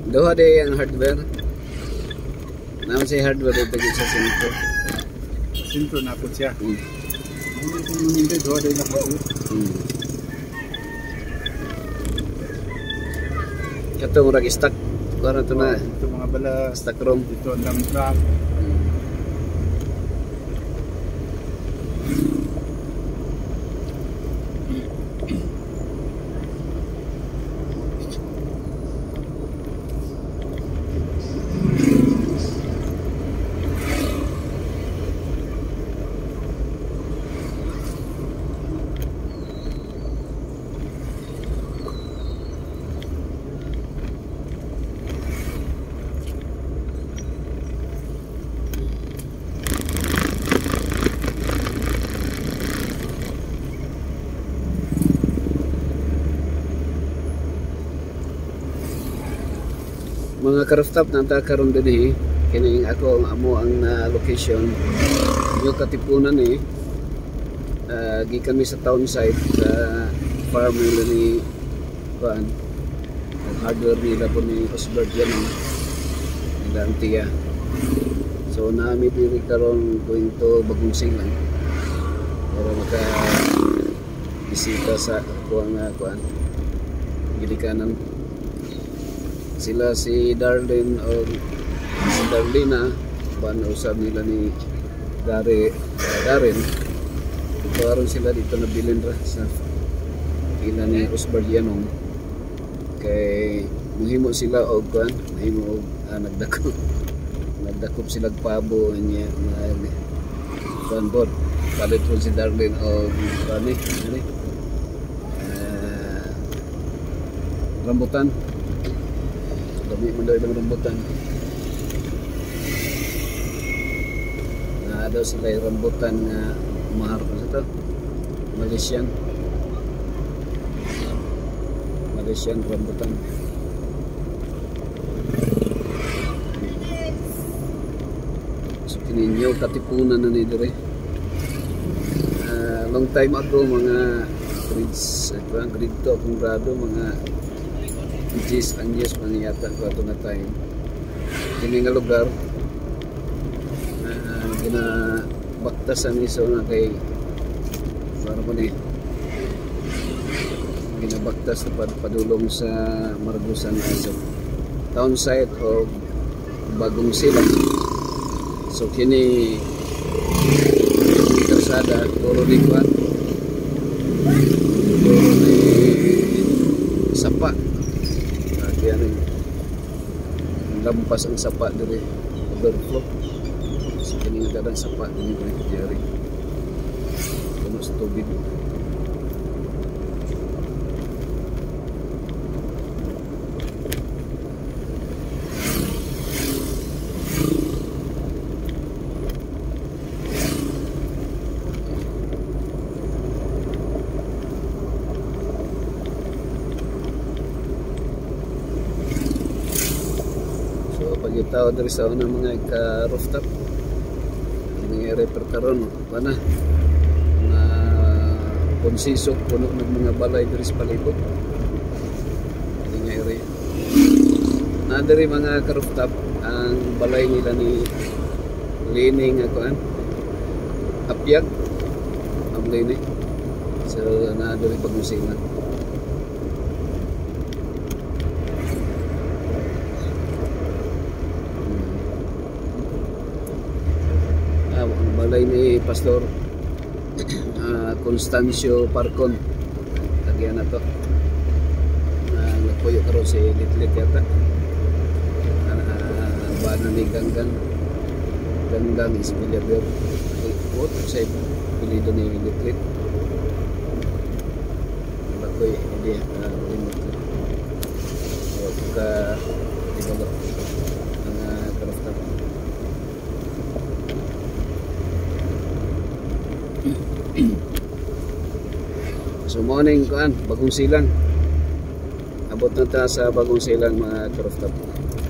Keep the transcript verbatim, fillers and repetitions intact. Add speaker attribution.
Speaker 1: Doha day ang hardware. Naman siya hardware ito sa sentro.
Speaker 2: Sentro na po siya.
Speaker 1: Hmm.
Speaker 2: Hindi, doha day na po.
Speaker 1: Hmm. Ito murag stock. Para ito na.
Speaker 2: Ito mga bala.
Speaker 1: Stock room.
Speaker 2: Ito ang dump truck.
Speaker 1: Mga ka-rooftop na karon din eh. Kining ako ang amo ang uh, location. Yung katipunan eh. Uh, gikan mi sa town site sa farm nila ni Kuan. Ang hardware nila po ni Osbert yan eh. Nila ang tiya. So naami diri karon going to Bagong Silang. Para maka bisita sa kuan nga kuan. Gilikanan. Sila si Darlene o si Darlina ban usab nila ni Dari uh, Darin. Ito aron sila dito na bilin ra sa ila ni Osbert Yanong kay muhimo sila og kuan muhimo og ah, nagdakop nagdakop sila pabo niya na kuan bod palit po si Darlene og ani ani uh, rambutan. Dami mo daw yung rambutan. Na daw sila yung rambutan nga mahal pa sa ito. Malaysian. Malaysian rambutan. So kininyo katipunan na ni dire. Uh, long time ago mga grades, uh, grade to akong grado mga Jis ang Jis mangyata ko ato na time. Kini nga lugar uh, ginabaktasan iso na kay para mo ni ginabaktas na padulong sa Margusan sa town site o Bagong Silang. So kini kalsada turo ni kuan turo ni sapa. Yan ang lampas ang sapa diri overflow. So kini nga dadang sapa diri ko diri. Kuno sa tubig. Pagkitaw dari sa unang mga ka-rooftop nangyari per karon pana na konsisok puno ng mga balay dari sa palibot nangyari na dari mga ka-rooftop ang balay nila ni Lining akoan Apyag ang Lining so na dari Bagong Silang. Balay ni Pastor uh, Constancio Parcon lagyan na to uh, nagpuyo karon si Litlit yata uh, uh, bana ni Ganggang Ganggang is Villaver what sa pilido ni Litlit bakoy hindi uh, limot so ka develop ang uh, karafta. So morning kuan Bagong Silang. Abot na ta sa Bagong Silang mga ka-rooftop.